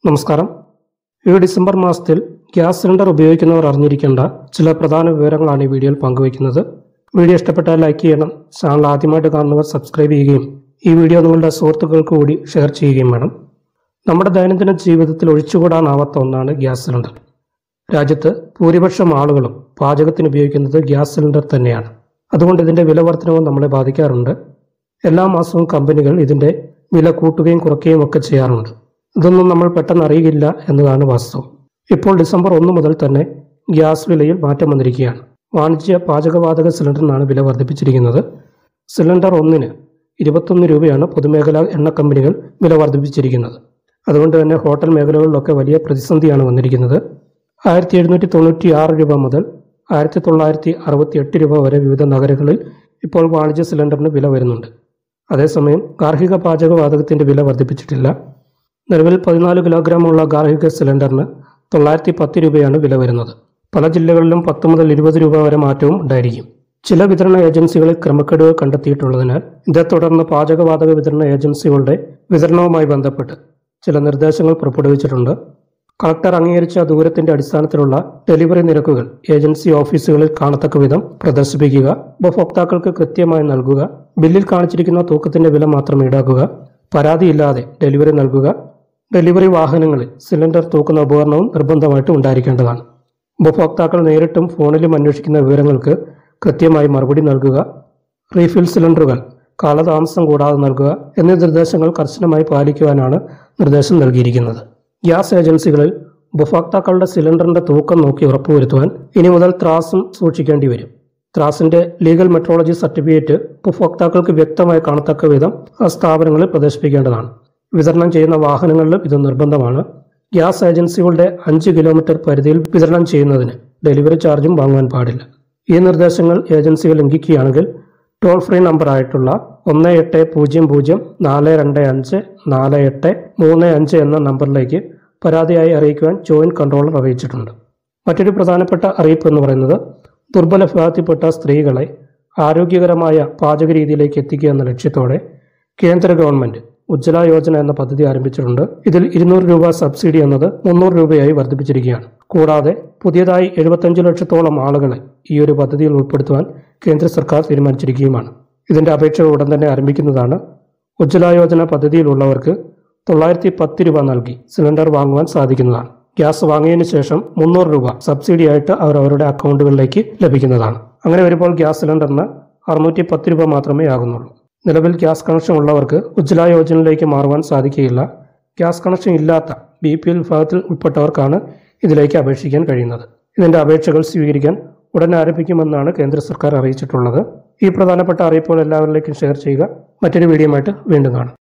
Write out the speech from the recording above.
നമസ്കാരം. ഈ ഡിസംബർ മാസത്തിൽ ഗ്യാസ് സിലിണ്ടർ ഉപയോഗിക്കുന്നവർ അറിഞ്ഞിരിക്കേണ്ട ചില പ്രധാന വിവരങ്ങളാണ് ഈ വീഡിയോയിൽ പങ്കുവയ്ക്കുന്നത്. വീഡിയോ ഇഷ്ടപ്പെട്ടാൽ ലൈക്ക് ചെയ്യണം. ചാനൽ ആദ്യമായിട്ട് കാണുന്നവർ സബ്സ്ക്രൈബ് ചെയ്യുകയും ഈ വീഡിയോ നിങ്ങളുടെ സുഹൃത്തുക്കൾക്ക് കൂടി ഷെയർ ചെയ്യുകയും വേണം. നമ്മുടെ ദൈനംദിന ജീവിതത്തിൽ ഒഴിച്ചുകൂടാനാവാത്ത ഒന്നാണ് ഗ്യാസ് സിലിണ്ടർ. രാജ്യത്ത് ഭൂരിപക്ഷം ആളുകളും പാചകത്തിന് ഉപയോഗിക്കുന്നത് ഗ്യാസ് സിലിണ്ടർ തന്നെയാണ്. അതുകൊണ്ട് ഇതിൻ്റെ വില വർധനവും നമ്മളെ ബാധിക്കാറുണ്ട്. എല്ലാ മാസവും കമ്പനികൾ ഇതിൻ്റെ വില കൂട്ടുകയും കുറയ്ക്കുകയും ഒക്കെ ചെയ്യാറുണ്ട്. ഇതൊന്നും നമ്മൾ പെട്ടെന്ന് അറിയില്ല എന്നതാണ് വാസ്തവം. ഇപ്പോൾ ഡിസംബർ 1 മുതൽ തന്നെ ഗ്യാസ് വിലയിൽ മാറ്റം വന്നിരിക്കുകയാണ്. വാണിജ്യ പാചകവാതക സിലിണ്ടറിനാണ് വില വർദ്ധിപ്പിച്ചിരിക്കുന്നത്. സിലിണ്ടർ 1-ന് 21 രൂപയാണ് പൊതുമേഖലാ എണ്ണ കമ്പനികൾ വില വർദ്ധിപ്പിച്ചിരിക്കുന്നത്. അതുകൊണ്ട് തന്നെ ഹോട്ടൽ മേഖലകളിലൊക്കെ വലിയ പ്രതിസന്ധിയാണ് വന്നിരിക്കുന്നത്. 1796 രൂപ മുതൽ 1968 രൂപ വരെ വിവിധ നഗരങ്ങളിൽ ഇപ്പോൾ വാണിജ്യ സിലിണ്ടറിന് വില വരുന്നുണ്ട്. അതേസമയം ഗാർഹിക പാചകവാതകത്തിൻ്റെ വില വർദ്ധിപ്പിച്ചിട്ടില്ല. നിലവിൽ 14 കിലോഗ്രാമുള്ള ഗാർഹിക സിലിണ്ടറിന് 910 രൂപയാണ് വില വരുന്നത്. പല ജില്ലകളിലും 10 മുതൽ 20 രൂപ വരെ മാറ്റവും ഉണ്ടായിരിക്കും. ചില വിതരണ ഏജൻസികളിൽ ക്രമക്കേടുകൾ കണ്ടെത്തിയിട്ടുള്ളതിനാൽ ഇതേ തുടർന്ന് പാചകവാതക വിതരണ ഏജൻസികളുടെ വിതരണവുമായി ബന്ധപ്പെട്ട് ചില നിർദ്ദേശങ്ങൾ പുറപ്പെടുവിച്ചിട്ടുണ്ട്. കളക്ടർ അംഗീകരിച്ച ദൂരത്തിന്റെ അടിസ്ഥാനത്തിലുള്ള ഡെലിവറി നിരക്കുകൾ ഏജൻസി ഓഫീസുകളിൽ കാണത്തക്ക വിധം പ്രദർശിപ്പിക്കുക, ഉപഭോക്താക്കൾക്ക് കൃത്യമായി നൽകുക, ബില്ലിൽ കാണിച്ചിരിക്കുന്ന തൂക്കത്തിന്റെ വില മാത്രം ഈടാക്കുക, പരാതിയില്ലാതെ ഡെലിവറി നൽകുക, ഡെലിവറി വാഹനങ്ങളിൽ സിലിണ്ടർ തൂക്കുന്ന ഉപകരണവും നിർബന്ധമായിട്ട് ഉണ്ടായിരിക്കേണ്ടതാണ്. ഉപഭോക്താക്കൾ നേരിട്ടും ഫോണിലും അന്വേഷിക്കുന്ന വിവരങ്ങൾക്ക് കൃത്യമായി മറുപടി നൽകുക, റീഫിൽ സിലിണ്ടറുകൾ കാലതാമസം കൂടാതെ നൽകുക എന്നീ നിർദ്ദേശങ്ങൾ കർശനമായി പാലിക്കുവാനാണ് നിർദ്ദേശം നൽകിയിരിക്കുന്നത്. ഗ്യാസ് ഏജൻസികളിൽ ഉപഭോക്താക്കളുടെ സിലിണ്ടറിന്റെ തൂക്കം നോക്കി ഉറപ്പുവരുത്തുവാൻ ഇനി മുതൽ ത്രാസും സൂക്ഷിക്കേണ്ടി വരും. ത്രാസിന്റെ ലീഗൽ മെട്രോളജി സർട്ടിഫിക്കറ്റ് ഉപഭോക്താക്കൾക്ക് വ്യക്തമായി കാണത്തക്ക വിധം സ്ഥാപനങ്ങളിൽ പ്രദർശിപ്പിക്കേണ്ടതാണ്. വിതരണം ചെയ്യുന്ന വാഹനങ്ങളിലും ഇത് നിർബന്ധമാണ്. ഗ്യാസ് ഏജൻസികളുടെ 5 കിലോമീറ്റർ പരിധിയിൽ വിതരണം ചെയ്യുന്നതിന് ഡെലിവറി ചാർജും വാങ്ങുവാൻ പാടില്ല. ഈ നിർദ്ദേശങ്ങൾ ഏജൻസികൾ ലംഘിക്കുകയാണെങ്കിൽ ടോൾ ഫ്രീ നമ്പറായിട്ടുള്ള 1800-425-4835 എന്ന നമ്പറിലേക്ക് പരാതിയായി അറിയിക്കുവാൻ ജോയിന്റ് കൺട്രോളർ അറിയിച്ചിട്ടുണ്ട്. മറ്റൊരു പ്രധാനപ്പെട്ട അറിയിപ്പ് എന്ന് പറയുന്നത് ദുർബല വിഭാഗത്തിൽപ്പെട്ട സ്ത്രീകളെ ആരോഗ്യകരമായ പാചക രീതിയിലേക്ക് എത്തിക്കുക എന്ന ലക്ഷ്യത്തോടെ കേന്ദ്ര ഗവൺമെന്റ് ഉജ്ജ്വല യോജന എന്ന പദ്ധതി ആരംഭിച്ചിട്ടുണ്ട്. ഇതിൽ 200 രൂപ സബ്സിഡി എന്നത് 300 രൂപയായി വർദ്ധിപ്പിച്ചിരിക്കുകയാണ്. കൂടാതെ പുതിയതായി 75 ലക്ഷത്തോളം ആളുകളെ ഈ ഒരു പദ്ധതിയിൽ ഉൾപ്പെടുത്തുവാൻ കേന്ദ്ര സർക്കാർ തീരുമാനിച്ചിരിക്കുകയുമാണ്. ഇതിന്റെ അപേക്ഷകൾ ഉടൻ തന്നെ ആരംഭിക്കുന്നതാണ്. ഉജ്ജ്വല യോജന പദ്ധതിയിലുള്ളവർക്ക് 910 രൂപ നൽകി സിലിണ്ടർ വാങ്ങുവാൻ സാധിക്കുന്നതാണ്. ഗ്യാസ് വാങ്ങിയതിനു ശേഷം 300 രൂപ സബ്സിഡിയായിട്ട് അവരുടെ അക്കൗണ്ടുകളിലേക്ക് ലഭിക്കുന്നതാണ്. അങ്ങനെ വരുമ്പോൾ ഗ്യാസ് സിലിണ്ടറിന് 610 രൂപ മാത്രമേ ആകുന്നുള്ളൂ. നിലവിൽ ഗ്യാസ് കണക്ഷൻ ഉള്ളവർക്ക് ഉജ്ജ്വല യോജനയിലേക്ക് മാറുവാൻ സാധിക്കുകയില്ല. ഗ്യാസ് കണക്ഷൻ ഇല്ലാത്ത BPL വിഭാഗത്തിൽ ഉൾപ്പെട്ടവർക്കാണ് ഇതിലേക്ക് അപേക്ഷിക്കാൻ കഴിയുന്നത്. ഇതിന്റെ അപേക്ഷകൾ സ്വീകരിക്കാൻ ഉടൻ ആരംഭിക്കുമെന്നാണ് കേന്ദ്ര സർക്കാർ അറിയിച്ചിട്ടുള്ളത്. ഈ പ്രധാനപ്പെട്ട അറിയിപ്പുകൾ എല്ലാവരിലേക്കും ഷെയർ ചെയ്യുക. മറ്റൊരു വീഡിയോയുമായിട്ട് വീണ്ടും കാണാം.